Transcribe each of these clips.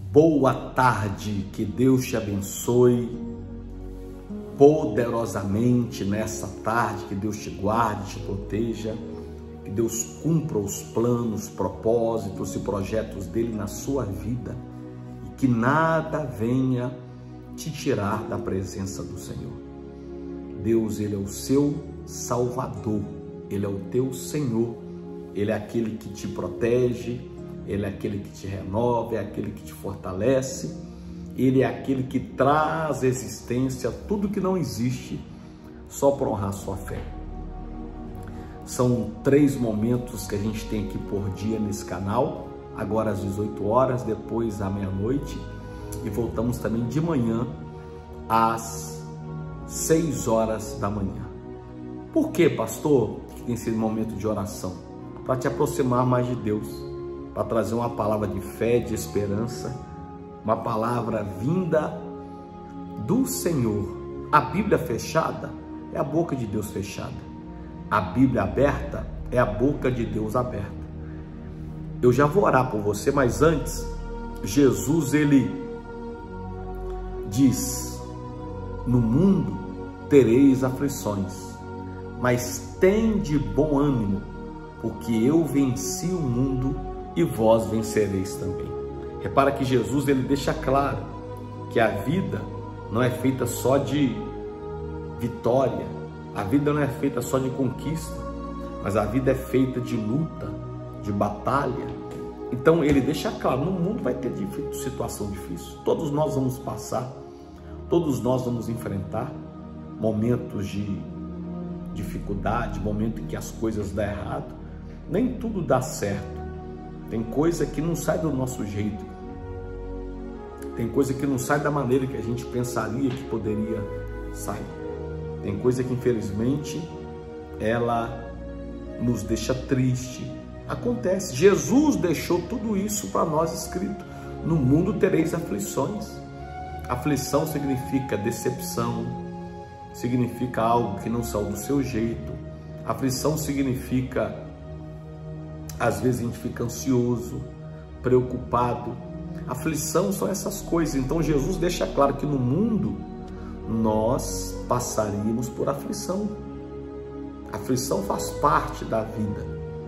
Boa tarde, que Deus te abençoe poderosamente nessa tarde, que Deus te guarde, te proteja, que Deus cumpra os planos, propósitos e projetos dele na sua vida e que nada venha te tirar da presença do Senhor. Deus, ele é o seu Salvador, ele é o teu Senhor, ele é aquele que te protege, ele é aquele que te renova, é aquele que te fortalece, ele é aquele que traz à existência tudo que não existe só para honrar sua fé. São 3 momentos que a gente tem aqui por dia nesse canal, agora às 18 horas, depois à meia-noite, e voltamos também de manhã às 6 horas da manhã. Por que, pastor, que tem sido momento de oração? Para te aproximar mais de Deus, para trazer uma palavra de fé, de esperança, uma palavra vinda do Senhor. A Bíblia fechada é a boca de Deus fechada. A Bíblia aberta é a boca de Deus aberta. Eu já vou orar por você, mas antes, Jesus, ele diz: no mundo tereis aflições, mas tende bom ânimo, porque eu venci o mundo e vós vencereis também. Repara que Jesus, ele deixa claro que a vida não é feita só de vitória, a vida não é feita só de conquista, mas a vida é feita de luta, de batalha. Então ele deixa claro, no mundo vai ter situação difícil, todos nós vamos passar, todos nós vamos enfrentar momentos de dificuldade, momento em que as coisas dão errado, nem tudo dá certo. Tem coisa que não sai do nosso jeito. Tem coisa que não sai da maneira que a gente pensaria que poderia sair. Tem coisa que, infelizmente, ela nos deixa triste. Acontece. Jesus deixou tudo isso para nós escrito. No mundo tereis aflições. Aflição significa decepção, significa algo que não saiu do seu jeito. Aflição significa, às vezes a gente fica ansioso, preocupado. Aflição são essas coisas. Então Jesus deixa claro que no mundo nós passaríamos por aflição. Aflição faz parte da vida.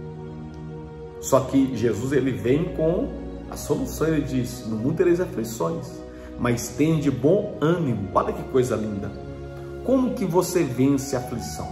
Só que Jesus, ele vem com a solução. Ele diz: no mundo tereis aflições, mas tende bom ânimo. Olha que coisa linda. Como que você vence a aflição?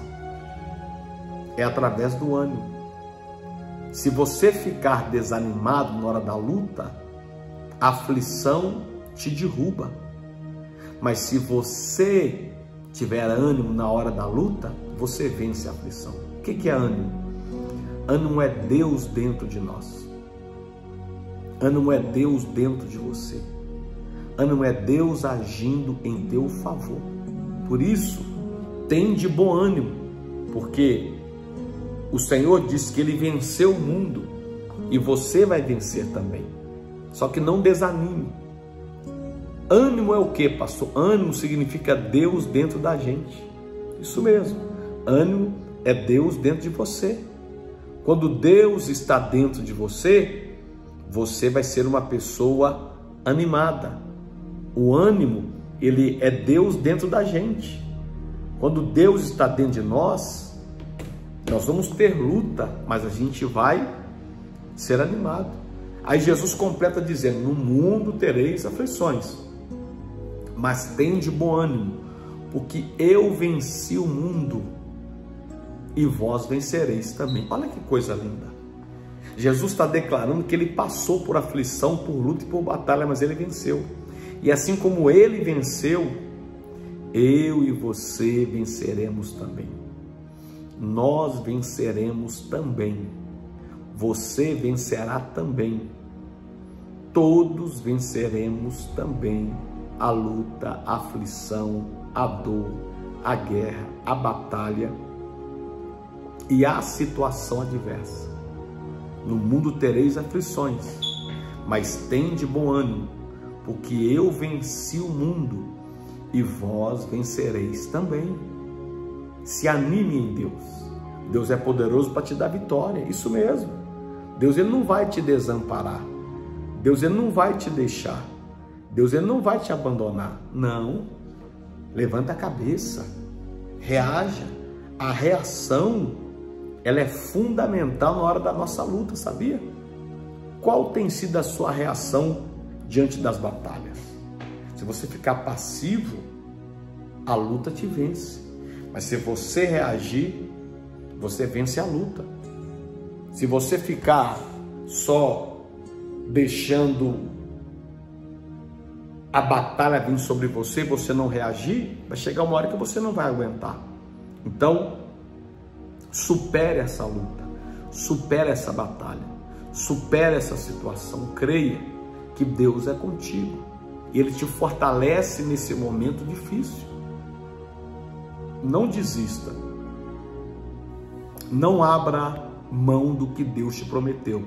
É através do ânimo. Se você ficar desanimado na hora da luta, a aflição te derruba. Mas se você tiver ânimo na hora da luta, você vence a aflição. O que é ânimo? Ânimo é Deus dentro de nós. Ânimo é Deus dentro de você. Ânimo é Deus agindo em teu favor. Por isso, tem de bom ânimo, porque o Senhor diz que ele venceu o mundo e você vai vencer também. Só que não desanime. Ânimo é o que, pastor? Ânimo significa Deus dentro da gente. Isso mesmo. Ânimo é Deus dentro de você. Quando Deus está dentro de você, você vai ser uma pessoa animada. O ânimo, ele é Deus dentro da gente. Quando Deus está dentro de nós vamos ter luta, mas a gente vai ser animado. Aí Jesus completa dizendo: no mundo tereis aflições, mas tende bom ânimo, porque eu venci o mundo e vós vencereis também. Olha que coisa linda. Jesus está declarando que ele passou por aflição, por luta e por batalha, mas ele venceu. E assim como ele venceu, eu e você venceremos também. Nós venceremos também. Você vencerá também. Todos venceremos também a luta, a aflição, a dor, a guerra, a batalha e a situação adversa. No mundo tereis aflições, mas tende bom ânimo, porque eu venci o mundo e vós vencereis também. Se anime em Deus. Deus é poderoso para te dar vitória. Isso mesmo. Deus, ele não vai te desamparar. Deus, ele não vai te deixar. Deus ele não vai te abandonar. Não. Levanta a cabeça. Reaja. A reação, ela é fundamental na hora da nossa luta, sabia? Qual tem sido a sua reação diante das batalhas? Se você ficar passivo, a luta te vence. Mas se você reagir, você vence a luta. Se você ficar só deixando a batalha vir sobre você, você não reagir, vai chegar uma hora que você não vai aguentar. Então, supere essa luta, supere essa batalha, supere essa situação. Creia que Deus é contigo e Ele te fortalece nesse momento difícil. Não desista. Não abra mão do que Deus te prometeu.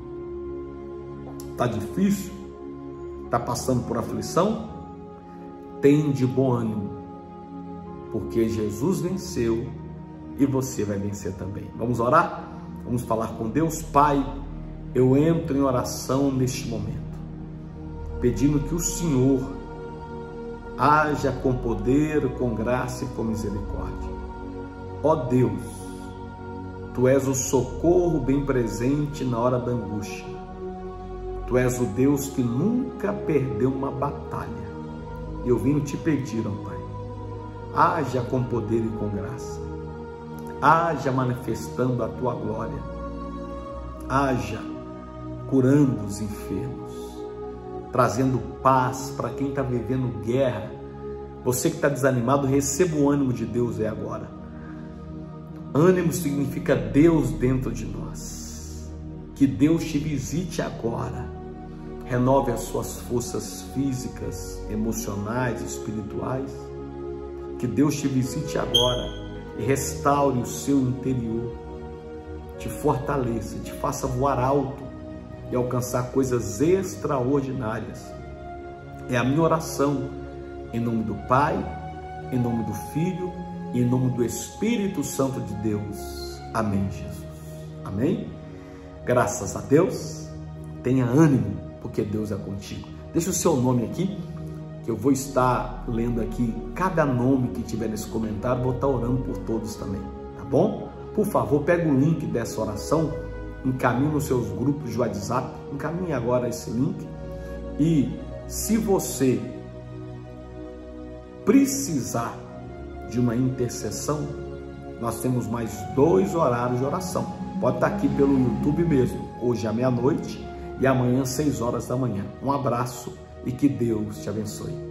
Está difícil? Está passando por aflição? Tem de bom ânimo, porque Jesus venceu e você vai vencer também. Vamos orar? Vamos falar com Deus? Pai, eu entro em oração neste momento, pedindo que o Senhor haja com poder, com graça e com misericórdia. Ó Deus, Tu és o socorro bem presente na hora da angústia. Tu és o Deus que nunca perdeu uma batalha. Eu vim te pedir, ó Pai, haja com poder e com graça. Haja manifestando a Tua glória. Haja curando os enfermos, trazendo paz para quem está vivendo guerra. Você que está desanimado, receba o ânimo de Deus agora. Ânimo significa Deus dentro de nós. Que Deus te visite agora. Renove as suas forças físicas, emocionais, espirituais. Que Deus te visite agora e restaure o seu interior. Te fortaleça, te faça voar alto e alcançar coisas extraordinárias. É a minha oração, em nome do Pai, em nome do Filho e em nome do Espírito Santo de Deus. Amém, Jesus. Amém? Graças a Deus. Tenha ânimo, porque Deus é contigo. Deixa o seu nome aqui, que eu vou estar lendo aqui cada nome que tiver nesse comentário, vou estar orando por todos também, tá bom? Por favor, pega o link dessa oração, encaminhe nos seus grupos de WhatsApp, encaminhe agora esse link. E se você precisar de uma intercessão, nós temos mais 2 horários de oração. Pode estar aqui pelo YouTube mesmo, hoje à meia-noite e amanhã às 6 horas da manhã. Um abraço e que Deus te abençoe.